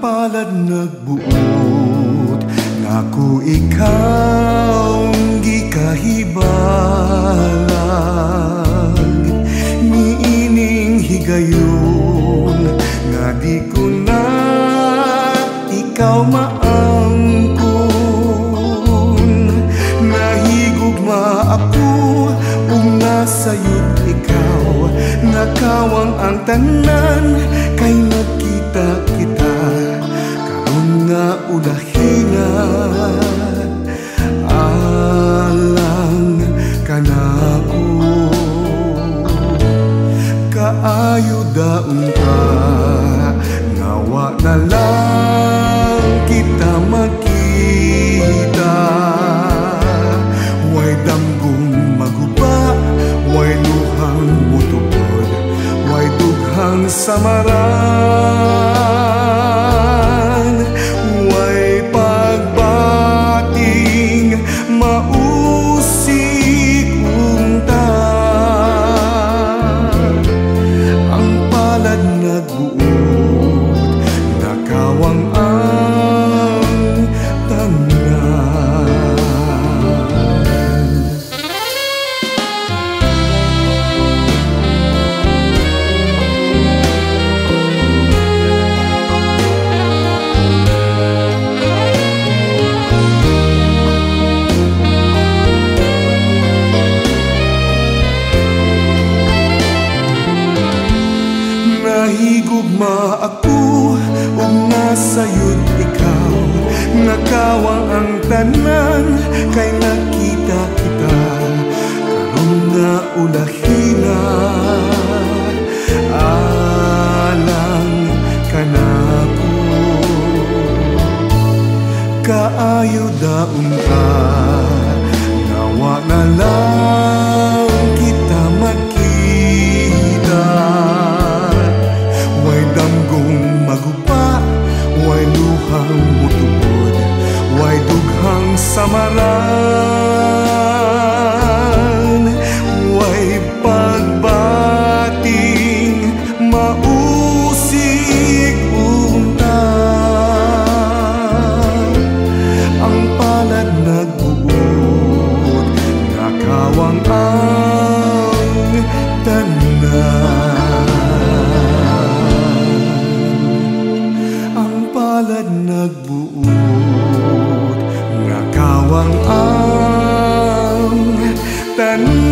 palad nagbuot naku ikaw gikahibalag niining higayon nga di ko na ikaw maangkon nahigugma ako ug nasayod ikaw nakawang ang tanan kay nagkita kita karon nga ulahina alang kanako kaayo daon ka ngawa na lang kita makita way damgong maguba way luhang mutubod way dughang samaran way pagbating mausik unta ang palad nagbuot nakawang ang tanan. Nahigugma ako ug nasayod ikaw nakawang ang tanan kay nakita kita karon nga ulahina alang kanako kaayo daon ka nawa na lang kita makita way damgong magupa way luhang mutubod way dughang samaran way pagbating mausik unta ang palad nagbuot nakawang ang tanan palad nagbuot nga kawang ang tanan.